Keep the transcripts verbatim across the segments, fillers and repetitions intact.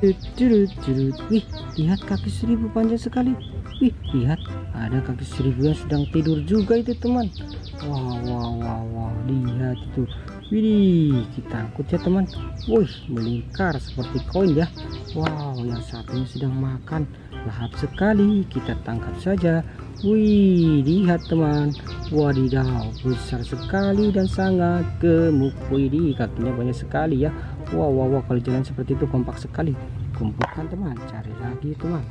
Curut, curut, curut. Wih, lihat kaki seribu panjang sekali. Wih, lihat ada kaki seribu yang sedang tidur juga itu teman. Wow, wow, wow, wow. Lihat itu. Widih, kita angkut ya teman. Wih, melingkar seperti koin ya. Wow, yang satunya sedang makan. Lahap sekali, kita tangkap saja. Wih, lihat teman. Wadidaw, besar sekali dan sangat gemuk. Widih, kakinya banyak sekali ya. Wow, wow, wow, kalau jalan seperti itu kompak sekali. Kumpulkan teman, cari lagi teman.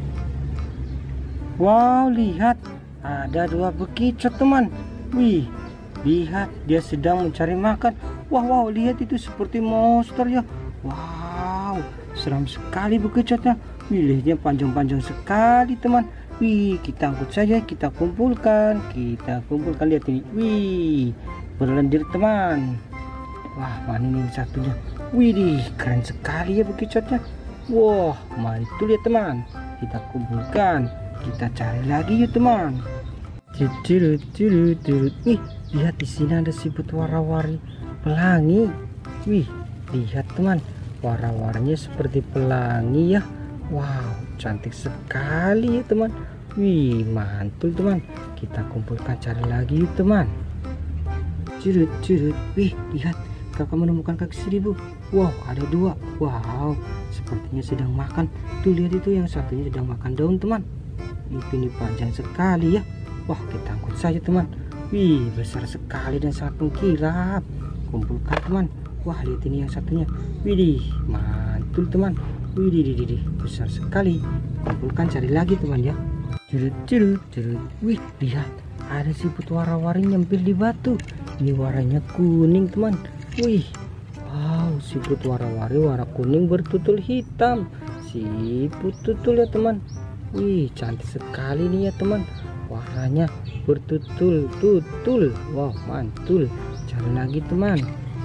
Wow, lihat ada dua bekicot teman. Wih, lihat dia sedang mencari makan. Wow, wow, lihat itu seperti monster ya. Wow, seram sekali bekicotnya. Wilihnya panjang-panjang sekali teman. Wih, kita angkut saja, kita kumpulkan, kita kumpulkan. Lihat ini, wih, berlendir teman. Wah, mana ini satunya? Widih, keren sekali ya bekicotnya. Wah, mari itu lihat teman, kita kumpulkan, kita cari lagi yuk teman. Curut, curut, curut. Wih, lihat di sini ada siput warna-warni pelangi. Wih, lihat teman, warna-warninya seperti pelangi ya. Wow, cantik sekali ya teman. Wih, mantul teman. Kita kumpulkan, cari lagi yuk teman. Curut, curut. Wih, lihat, kakak menemukan kaki seribu. Wow, ada dua. Wow, sepertinya sedang makan. Tuh lihat itu, yang satunya sedang makan daun teman. Ini panjang sekali ya. Wah, kita angkut saja teman. Wih, besar sekali dan sangat mengkilap. Kumpulkan teman. Wah, lihat ini yang satunya. Widih, mantul teman. Widih, widih, widih, besar sekali. Kumpulkan, cari lagi teman ya. Curut, curut, curut. Wih, lihat, ada siput warna-warni nyempil di batu. Ini warnanya kuning teman. Wih, wow, siput warna-warni warna kuning bertutul hitam. Siput tutul ya teman. Wih, cantik sekali nih ya teman. Warnanya bertutul tutul. Wow, mantul. Cari lagi teman.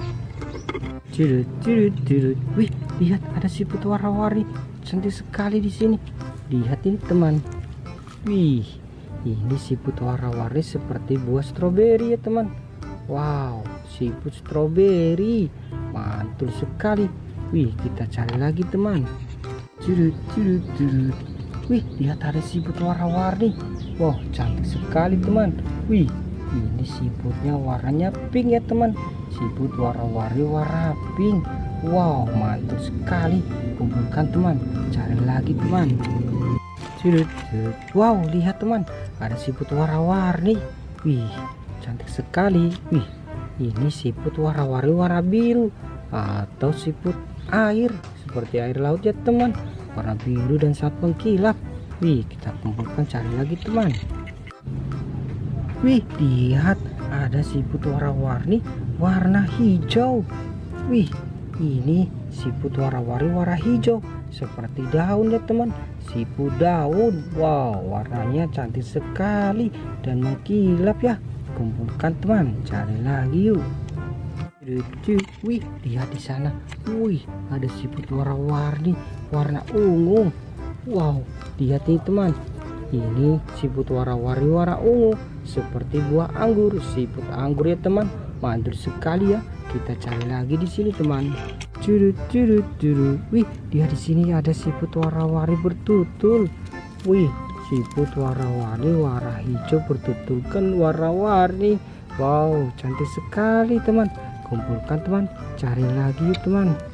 Curut, curut, curut. Wih, lihat ada siput warna-warni cantik sekali di sini. Lihat ini teman. Wih, ini siput warna-warni seperti buah stroberi ya teman. Wow, siput stroberi, mantul sekali. Wih, kita cari lagi teman. Curut, curut, curut. Wih, lihat ada siput warna-warni. Wow, cantik sekali teman. Wih, ini siputnya warnanya pink ya teman. Siput warna-warni warna pink. Wow, mantul sekali. Kumpulkan teman, cari lagi teman. Curut, curut. Wow, lihat teman, ada siput warna-warni. Wih, cantik sekali. Wih, ini siput warna-warni warna biru atau siput air, seperti air laut ya teman. Warna biru dan sangat mengkilap. Wih, kita kumpulkan, cari lagi teman. Wih, lihat ada siput warna-warni warna hijau. Wih, ini siput warna-warni warna hijau seperti daun ya teman. Siput daun. Wow, warnanya cantik sekali dan mengkilap ya. Kumpulkan teman, cari lagi yuk. Wih, lihat di sana. Wih, ada siput warna-warni warna ungu. Wow, lihat nih teman. Ini siput warna-warni warna ungu seperti buah anggur. Siput anggur ya teman. Mantul sekali ya. Kita cari lagi di sini teman. Curut, curut, curut. Wih, lihat di sini ada siput warna-warni bertutul. Wih, siput warna-warni warna hijau bertutulkan warna-warni. Wow, cantik sekali teman. Kumpulkan teman, cari lagi yuk teman.